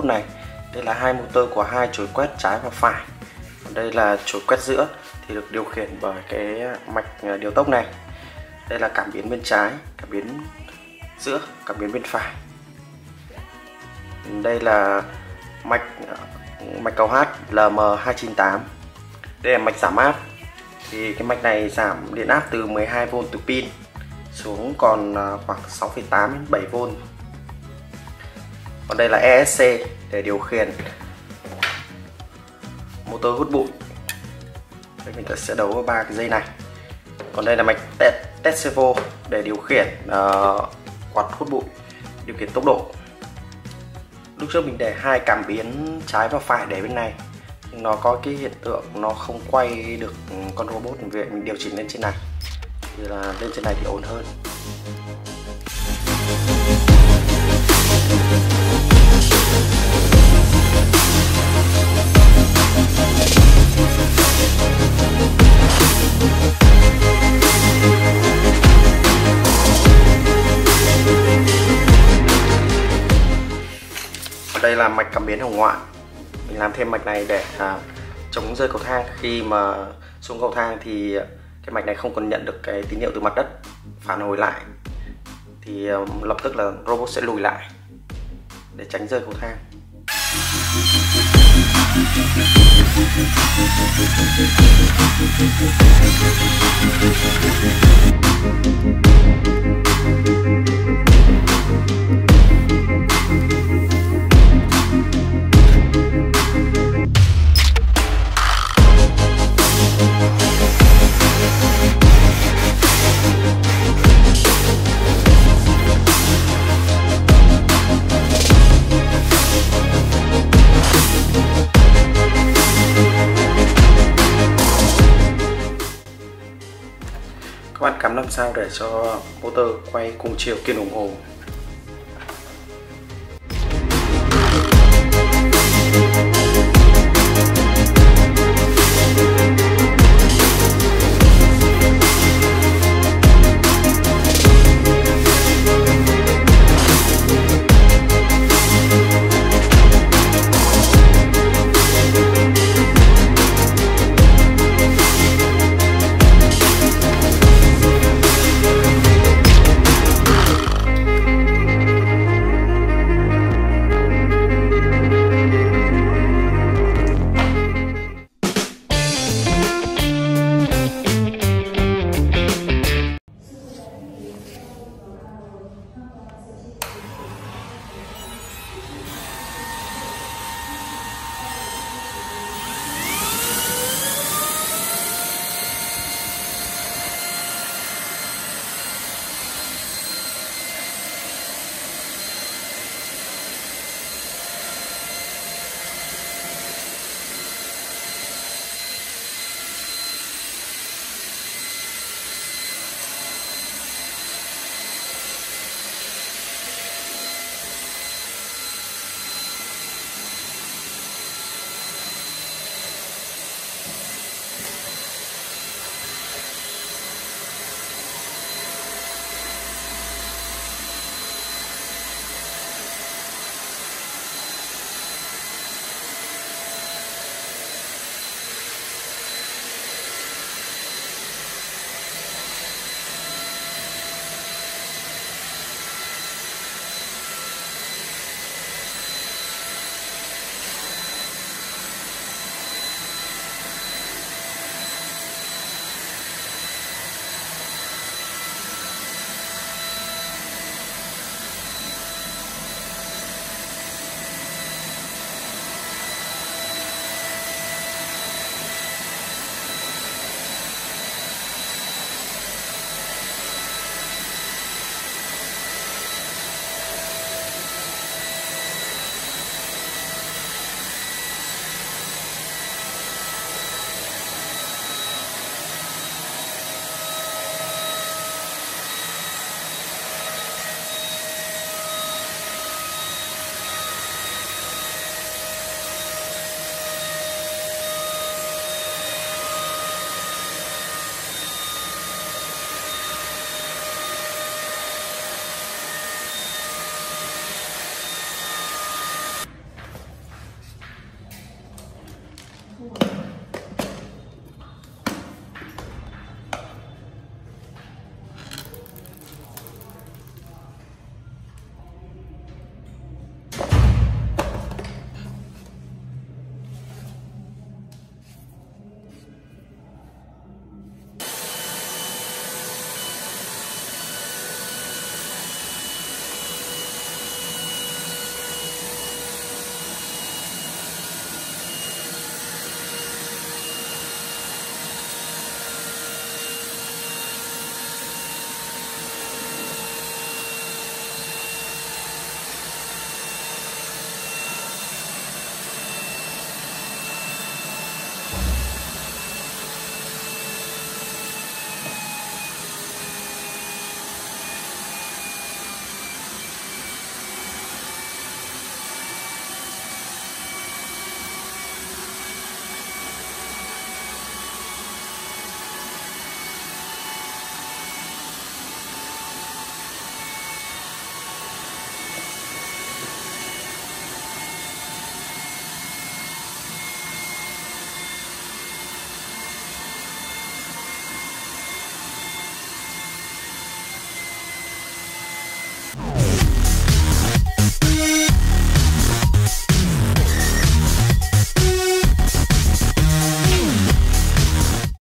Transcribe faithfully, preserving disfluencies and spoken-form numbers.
robot này. Đây là hai motor của hai chổi quét trái và phải. Còn đây là chổi quét giữa thì được điều khiển bởi cái mạch điều tốc này. Đây là cảm biến bên trái, cảm biến giữa, cảm biến bên phải. Đây là mạch mạch cầu H L M hai chín tám. Đây là mạch giảm áp. Thì cái mạch này giảm điện áp từ mười hai vôn từ pin xuống còn khoảng sáu phẩy tám đến bảy vôn. Còn đây là E S C để điều khiển motor hút bụi. Đây mình sẽ đấu vào ba cái dây này. Còn đây là mạch test, test servo để điều khiển uh, quạt hút bụi, điều khiển tốc độ. Lúc trước mình để hai cảm biến trái và phải để bên này, nhưng nó có cái hiện tượng nó không quay được con robot, vì mình điều chỉnh lên trên này thì là lên trên này thì ổn hơn. Đây là mạch cảm biến hồng ngoại. Mình làm thêm mạch này để à, chống rơi cầu thang. Khi mà xuống cầu thang thì cái mạch này không còn nhận được cái tín hiệu từ mặt đất phản hồi lại, thì um, lập tức là robot sẽ lùi lại để tránh rơi cầu thang. Các bạn cắm làm sao để cho motor quay cùng chiều kim đồng hồ.